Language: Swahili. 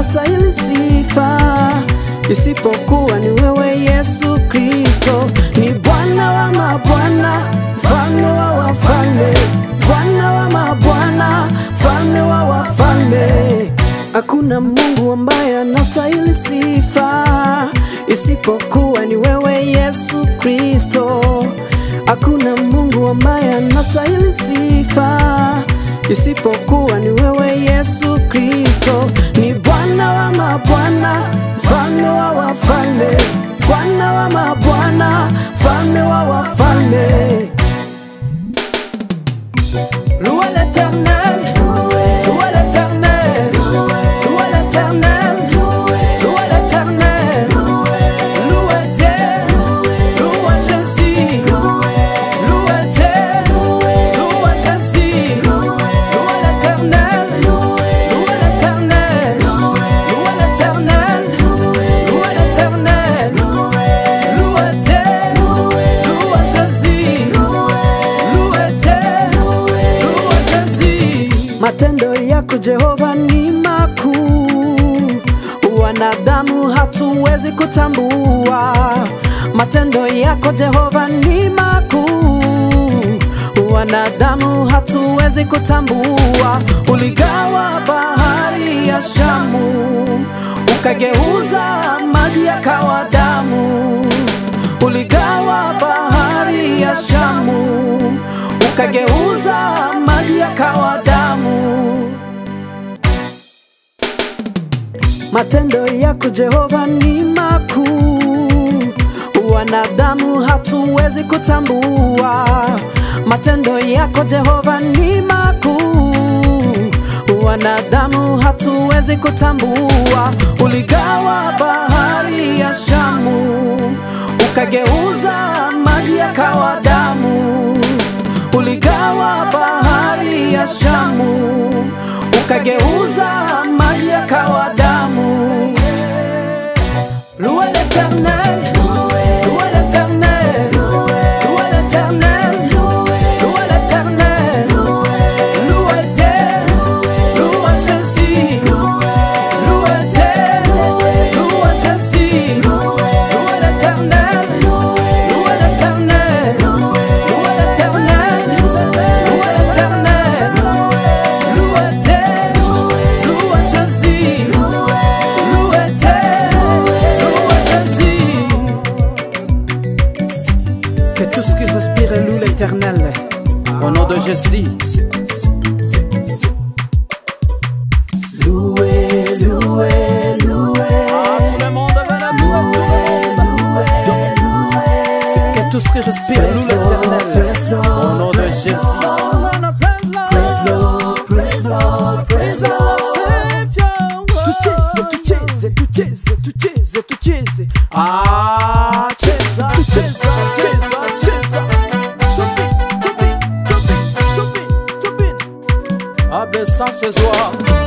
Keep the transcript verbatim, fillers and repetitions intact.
anastahili sifa, isipokuwa ni wewe Yesu Kristo. Ni Bwana wa mabwana, mfalme wa wafalme, Bwana wa mabwana, mfalme wa wafalme. Hakuna Mungu ambaye anastahili sifa, isipokuwa ni wewe Yesu Kristo. Hakuna Mungu ambaye anastahili sifa, isipokuwa ni wewe Yesu Kristo. Ni Bwana wa mabwana, mfalme wa wafalme, Bwana wa mabwana, mfalme wa wafalme. Louez l'Éternel, louez l'Éternel, louez l'Éternel, louez l'Éternel, louez Dieu, louez Jésus, louez Dieu, louez Jésus, louez l'Éternel, louez l'Éternel, louez l'Éternel, louez l'Éternel, louez Dieu, louez Jésus, louez Dieu. Matendo yako Jehova ni makuu, wanadamu hatuwezi kutambua. Matendo yako Jehova ni makuu, wanadamu hatuwezi kutambua. Uligawa bahari ya Shamu, ukageuza maji yakawa damu. Uligawa bahari ya Shamu, ukageuza maji yakawa damu. Matendo yako Jehova ni makuu, wanadamu hatuwezi kutambua. Matendo yako Jehova ni makuu, wanadamu hatuwezi kutambua. Uligawa bahari ya Shamu, ukageuza maji yakawa damu. Uligawa bahari ya Shamu, ukageuza maji yakawa damu. Louez l'Éternel, louez l'Éternel, louez l'Éternel, louez l'Éternel, louez Dieu, louez Jésus, louez Dieu, louez Jésus, louez l'Éternel, louez l'Éternel, louez l'Éternel, louez l'Éternel, louez Dieu, louez Jésus, louez Dieu, louez Jésus. Que tout ce qui respire loue l'Éternel, au nom de Jésus. Louez, louez, louez. Ah, tout le monde va la louer, louer, louer. Que tout ce qui respire loue l'Éternel, au nom de Jésus. Praise Lord, praise Lord, praise Lord. Tu chese, tu chese, tu chese, tu chese. Ah, chesa, tu chesa, chesa, chesa. Topin, topin, topin, topin, topin. Ah ben ça ce soir.